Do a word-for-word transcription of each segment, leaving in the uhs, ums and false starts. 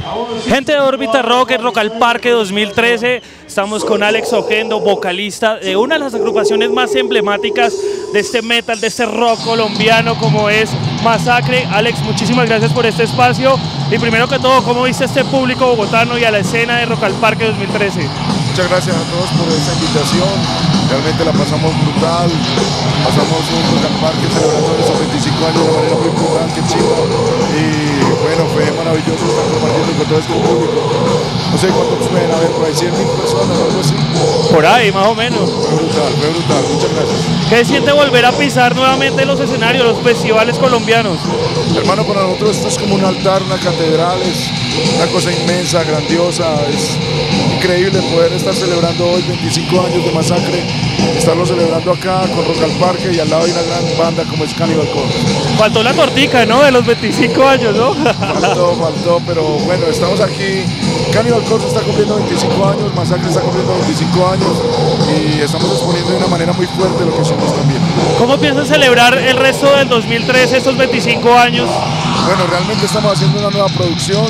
Gente de Órbita Rock, en Rock al Parque dos mil trece, estamos con Alex Oquendo, vocalista de una de las agrupaciones más emblemáticas de este metal, de este rock colombiano como es Masacre. Alex, muchísimas gracias por este espacio y primero que todo, ¿cómo viste a este público bogotano y a la escena de Rock al Parque dos mil trece? Muchas gracias a todos por esta invitación, realmente la pasamos brutal, pasamos un Rock al Parque celebrando esos veinticinco años de manera muy brutal, que chido, y bueno, fue maravilloso estar compartiendo con todo este público. No sé cuántos pueden haber, por ahí cien mil personas o algo así. Por ahí, más o menos. Fue brutal, fue brutal, muchas gracias. ¿Qué siente volver a pisar nuevamente los escenarios, los festivales colombianos? Hermano, para nosotros esto es como un altar, una catedral, es una cosa inmensa, grandiosa, es increíble poder estar celebrando hoy veinticinco años de Masacre, estarlo celebrando acá con Rock al Parque y al lado de una gran banda como es Cannibal Corpse. Faltó la tortica, ¿no? De los veinticinco años, ¿no? Faltó, faltó, pero bueno, estamos aquí. Cannibal Corpse está cumpliendo veinticinco años, Masacre está cumpliendo veinticinco años y estamos exponiendo de una manera muy fuerte lo que somos también. ¿Cómo piensan celebrar el resto del dos mil trece, estos veinticinco años? Bueno, realmente estamos haciendo una nueva producción.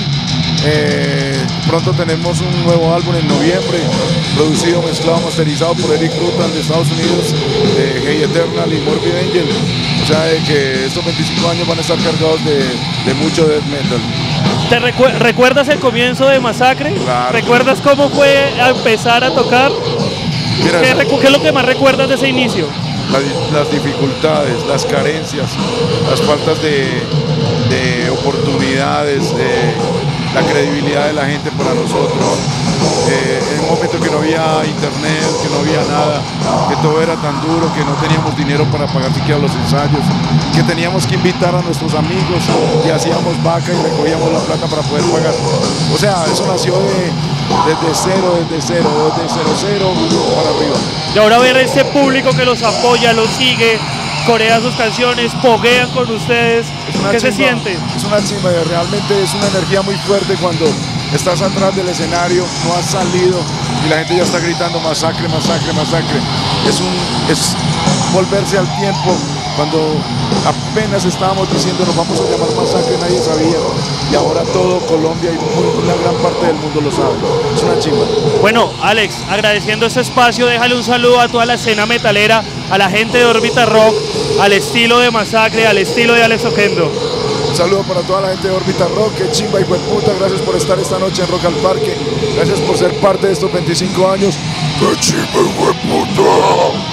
Eh, pronto tenemos un nuevo álbum en noviembre, producido, mezclado, masterizado por Eric Rutan de Estados Unidos, de Hey Eternal y Morbid Angel. O sea, de que estos veinticinco años van a estar cargados de, de mucho death metal. ¿Te recu recuerdas el comienzo de Masacre? Claro. ¿Recuerdas cómo fue a empezar a tocar? Mira, ¿Qué, ¿Qué es lo que más recuerdas de ese inicio? Las, las dificultades, las carencias, las faltas de, de oportunidades, de la credibilidad de la gente para nosotros, eh, en un momento que no había internet, que no había nada, que todo era tan duro, que no teníamos dinero para pagar siquiera los ensayos, que teníamos que invitar a nuestros amigos y hacíamos vaca y recogíamos la plata para poder pagar. O sea, eso nació de, desde cero, desde cero, desde cero, cero para arriba. Y ahora ver ese público que los apoya, los sigue, corea sus canciones, poguean con ustedes, ¿qué se siente? Es una chimba, realmente es una energía muy fuerte cuando estás atrás del escenario, no has salido y la gente ya está gritando masacre, masacre, masacre. Es, un, es volverse al tiempo cuando apenas estábamos diciendo nos vamos a llamar Masacre, nadie sabía, y ahora todo Colombia y una gran parte del mundo lo sabe. Es una chimba. Bueno, Alex, agradeciendo este espacio, déjale un saludo a toda la escena metalera, a la gente de Órbita Rock, al estilo de Masacre, al estilo de Alex Oquendo. Un saludo para toda la gente de Órbita Rock, que chimba y puta, gracias por estar esta noche en Rock al Parque, gracias por ser parte de estos veinticinco años. ¡Qué chimba y puta!